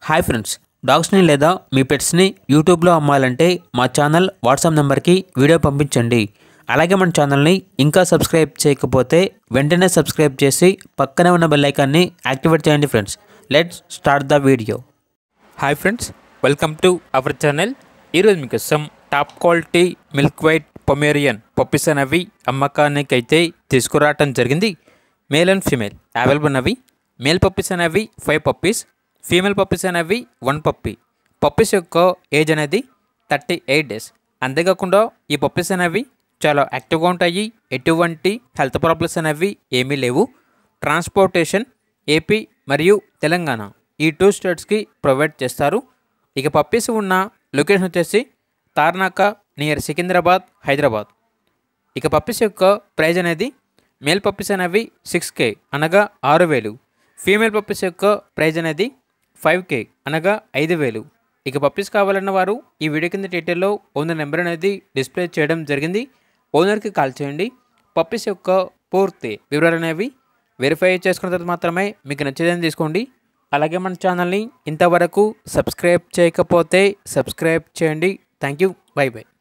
Hi friends, డాగ్స్ని లేదా మీ పెట్స్ని యూట్యూబ్లో అమ్మాలంటే మా ఛానల్ వాట్సాప్ నెంబర్కి వీడియో పంపించండి. అలాగే మన ఛానల్ని ఇంకా సబ్స్క్రైబ్ చేయకపోతే వెంటనే సబ్స్క్రైబ్ చేసి పక్కనే ఉన్న బెల్ ఐకాన్ని యాక్టివేట్ చేయండి. Friends, let's start the video. Hi friends, welcome to our channel. ఈరోజు మీకోసం top quality milk white Pomeranian puppies అనేవి అమ్మకానికి అయితే తీసుకురావటం జరిగింది. మేల్ అండ్ ఫీమేల్ అవైలబుల్ ఉన్నవి. మేల్ పప్పీస్ అనేవి 5 పప్పీస్, ఫీమేల్ పప్పీస్ అనేవి 1 పప్పీ. పప్పీస్ యొక్క ఏజ్ అనేది 38 డేస్. అంతేకాకుండా ఈ పప్పీస్ అనేవి చాలా యాక్టివ్గా ఉంటాయి. ఎటువంటి హెల్త్ ప్రాబ్లమ్స్ అనేవి ఏమీ లేవు. ట్రాన్స్పోర్టేషన్ ఏపీ మరియు తెలంగాణ ఈ 2 స్టేట్స్కి ప్రొవైడ్ చేస్తారు. ఇక పప్పీస్ ఉన్న లొకేషన్ వచ్చేసి తార్నాక నియర్ సికింద్రాబాద్, హైదరాబాద్. ఇక పప్పీస్ యొక్క ప్రైజ్ అనేది మేల్ పప్పీస్ అనేవి 6K అనగా 6,000. ఫీమేల్ పప్పీస్ యొక్క ప్రైజ్ అనేది 5K అనగా 5,000. ఇక పప్పీస్ కావాలన్న వారు ఈ వీడియో కింద డీటెయిల్లో ఓనర్ నెంబర్ అనేది డిస్ప్లే చేయడం జరిగింది. ఓనర్కి కాల్ చేయండి. పప్పీస్ యొక్క పూర్తి వివరాలు అనేవి వెరిఫై చేసుకున్న తర్వాత మాత్రమే మీకు నచ్చేదని తీసుకోండి. అలాగే మన ఛానల్ని ఇంతవరకు సబ్స్క్రైబ్ చేయకపోతే సబ్స్క్రైబ్ చేయండి. Thank you. Bye by.